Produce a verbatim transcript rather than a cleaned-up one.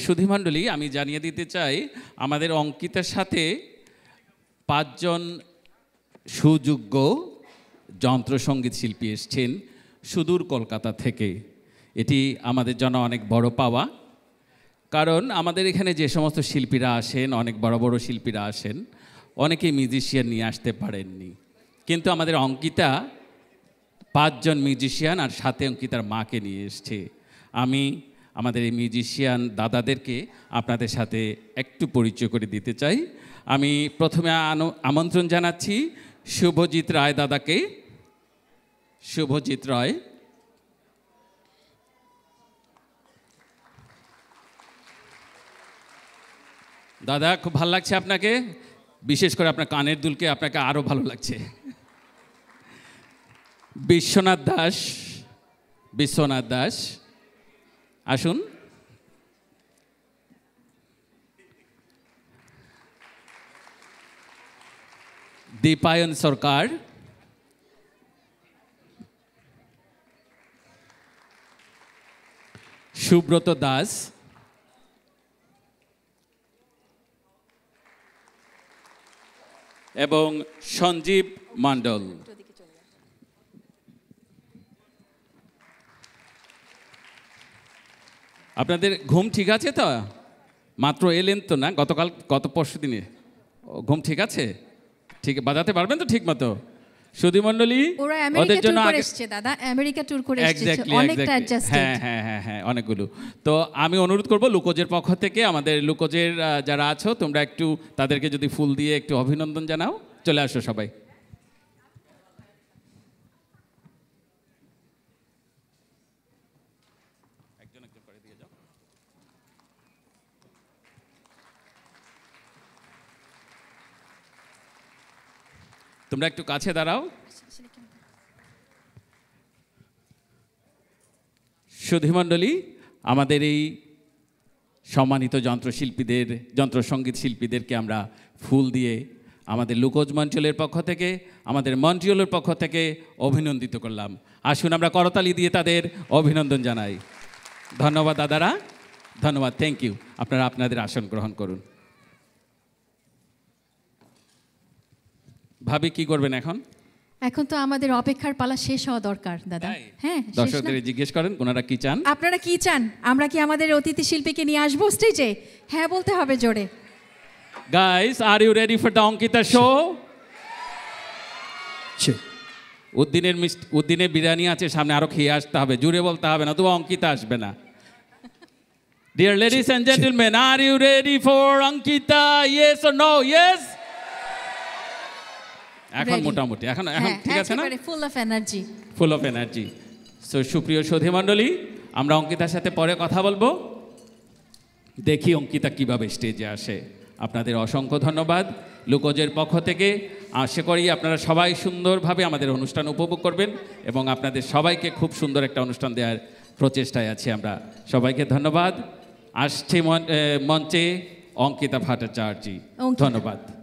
সুধীমণ্ডলী, আমি জানিয়ে দিতে চাই আমাদের অঙ্কিতার সাথে পাঁচজন সুযোগ্য যন্ত্রসঙ্গীত শিল্পী এসছেন সুদূর কলকাতা থেকে। এটি আমাদের জন্য অনেক বড় পাওয়া, কারণ আমাদের এখানে যে সমস্ত শিল্পীরা আসেন, অনেক বড় বড় শিল্পীরা আসেন, অনেকেই মিউজিশিয়ান নিয়ে আসতে পারেননি, কিন্তু আমাদের অঙ্কিতা পাঁচজন মিউজিশিয়ান আর সাথে অঙ্কিতার মাকে নিয়ে এসছে। আমি আমাদের এই মিউজিশিয়ান দাদাদেরকে আপনাদের সাথে একটু পরিচয় করে দিতে চাই। আমি প্রথমে আমন্ত্রণ জানাচ্ছি শুভজিৎ রায় দাদাকে। শুভজিৎ রায়, দাদা খুব ভালো লাগছে আপনাকে, বিশেষ করে আপনার কানের দুলকে আপনাকে আরও ভালো লাগছে। বিশ্বনাথ দাস, বিশ্বনাথ দাস আসুন। দীপায়ন সরকার, সুব্রত দাস, এবং সঞ্জীব মণ্ডল। আপনাদের ঘুম ঠিক আছে তো? মাত্র এলেন তো না গতকাল, গত পরশু দিনে? ঘুম ঠিক আছে? ঠিক বাজাতে পারবেন তো ঠিক মতো? সুধীমণ্ডলী, ওদের জন্য দাদা আমেরিকা ট্যুর করে এসেছে, অনেকটা অ্যাডজাস্টেড। হ্যাঁ হ্যাঁ হ্যাঁ হ্যাঁ অনেকগুলো। তো আমি অনুরোধ করব লুকোজের পক্ষ থেকে, আমাদের লুকোজের যারা আছো তোমরা একটু তাদেরকে যদি ফুল দিয়ে একটু অভিনন্দন জানাও। চলে আসো সবাই। তোমরা একটু কাছে দাঁড়াও। সুধীমণ্ডলী, আমাদের এই সম্মানিত যন্ত্রশিল্পীদের, যন্ত্রসঙ্গীত শিল্পীদেরকে আমরা ফুল দিয়ে আমাদের লুকোজ মঞ্চলের পক্ষ থেকে, আমাদের মন্ট্রিয়লের পক্ষ থেকে অভিনন্দিত করলাম। আসুন আমরা করতালি দিয়ে তাদের অভিনন্দন জানাই। ধন্যবাদ দাদারা, ধন্যবাদ, থ্যাংক ইউ। আপনারা আপনাদের আসন গ্রহণ করুন। ভাবি কি করবেন এখন? এখন তো আমাদের অপেক্ষার পালা শেষ হওয়া দরকার দাদা। হ্যাঁ, দর্শকদের জিজ্ঞেস করেন ওনারা কি চান। আপনারা কি চান? আমরা কি আমাদের অতিথি শিল্পীকে নিয়ে আসবো স্টেজে? হ্যাঁ বলতে হবে জোরে। Guys, are you ready for the Ankita show? উদ্দিনের উদ্দিনের বিরিয়ানি আছে সামনে, আরো খেয়ে আসতে হবে, জুড়ে বলতে হবে না তো অঙ্কিতা আসবে না। Dear ladies and gentleman, are you ready for Ankita? Yes or no? Yes. এখন মোটামুটি এখন এখন ঠিক আছে না? Full of energy, full of energy. So সুপ্রিয় সুধীমণ্ডলী, আমরা অঙ্কিতার সাথে পরে কথা বলবো। দেখি অঙ্কিতা কিভাবে স্টেজে আসে। আপনাদের অসংখ্য ধন্যবাদ লুকোজের পক্ষ থেকে। আশা করি আপনারা সবাই সুন্দরভাবে আমাদের অনুষ্ঠান উপভোগ করবেন এবং আপনাদের সবাইকে খুব সুন্দর একটা অনুষ্ঠান দেওয়ার প্রচেষ্টায় আছি আমরা। সবাইকে ধন্যবাদ। আসছে মঞ্চে অঙ্কিতা ভট্টাচার্য। ধন্যবাদ।